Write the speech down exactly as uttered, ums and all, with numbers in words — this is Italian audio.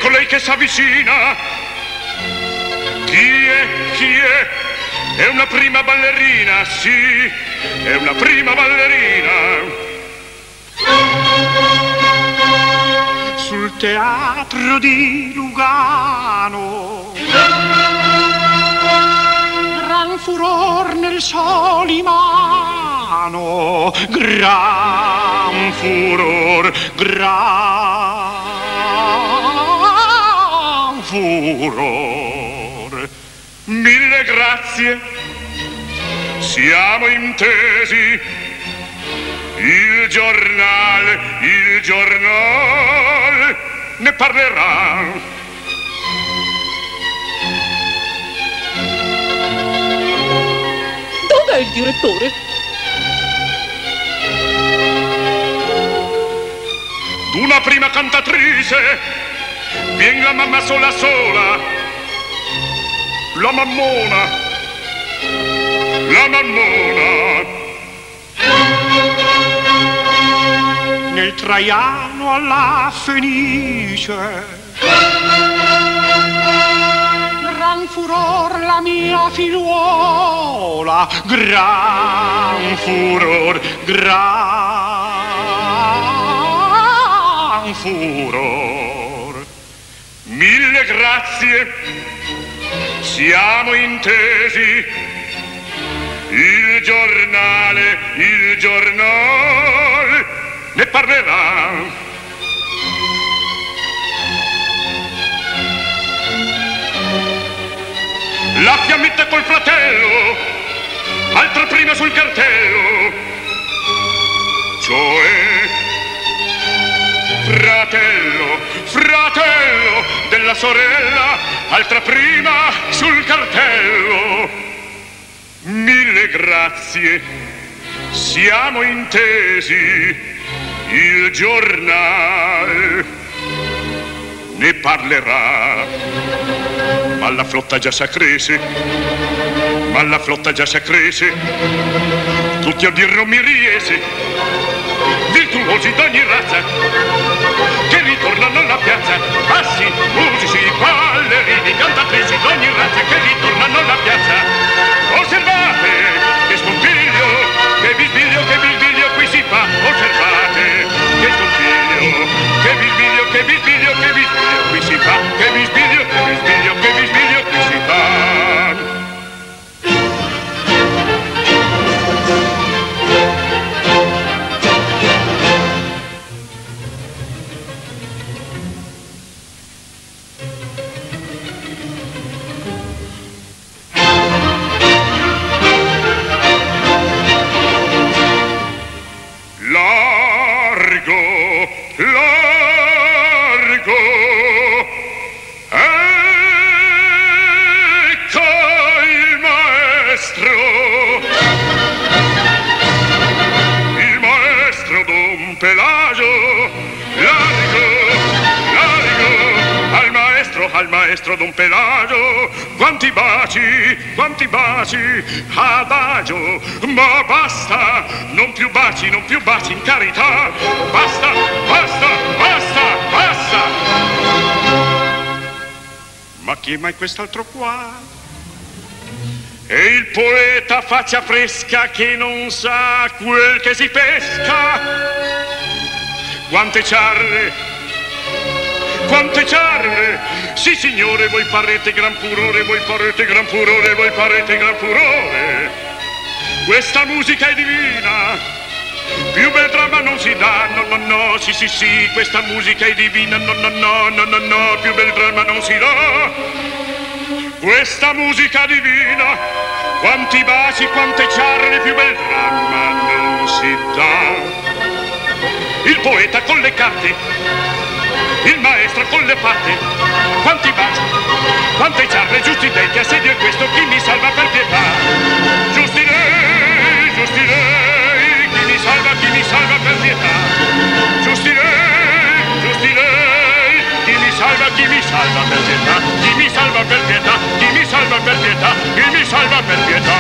ecco lei che s'avvicina. Chi è? Chi è? È una prima ballerina, sì, è una prima ballerina. Sul teatro di Lugano, gran furor nel Solimano, gran furor, gran furor. Mille grazie, siamo intesi. Il giornale, il giornale ne parlerà. Dov'è il direttore? D'una prima cantatrice vien la mamma sola sola, la mammona, la mammona. Nel Traiano alla Fenice, gran furor la mia figliuola, gran furor, gran furor. Mille grazie, siamo intesi. Il giornale, il giornale ne parlerà. La fiammetta col fratello, altra prima sul cartello, cioè fratello, fratello della sorella, altra prima sul cartello. Mille grazie, siamo intesi, il giornale ne parlerà. Ma la flotta già s'accrese, ma la flotta già s'accrese, tutti a dir non mi riese, virtuosi d'ogni razza, che ritornano alla piazza, bassi, musici, ballerini, cantatrici d'ogni razza, che ritornano alla piazza. Osservate, che scompiglio, che bisbiglio, che bisbiglio qui si fa. Osservate, che scompiglio, che bisbiglio, che bisbiglio, che bisbiglio qui si fa. Che bisbiglio, che bisbiglio, che bisbiglio qui si fa. Al maestro Don Pelagio, quanti baci, quanti baci, adagio, ma basta, non più baci, non più baci, in carità, basta, basta, basta, basta. Ma chi è mai quest'altro qua? È il poeta faccia fresca che non sa quel che si pesca. Quante ciarle, quante ciarle! Sì signore, voi parrete gran furore, voi parrete gran furore, voi parrete gran furore. Questa musica è divina, più bel dramma non si dà, no no no, sì sì sì, questa musica è divina, no no no, no no no, più bel dramma non si dà. Questa musica divina, quanti baci, quante ciarle, più bel dramma non si dà. Il poeta con le carte, il maestro con le patte, quanti baci, quante ciarle, giusti lei che assedio è questo, chi mi salva per pietà. Giusti lei, giusti lei, chi mi salva, chi mi salva per pietà. Giusti lei, giusti lei, chi mi salva, chi mi salva per pietà. Chi mi salva per pietà, chi mi salva per pietà, chi mi salva per pietà.